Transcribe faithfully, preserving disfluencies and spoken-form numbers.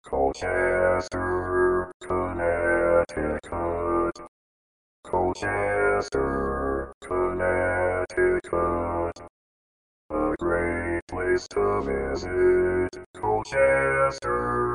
Colchester, Connecticut. Colchester, Connecticut. A great place to visit. Colchester.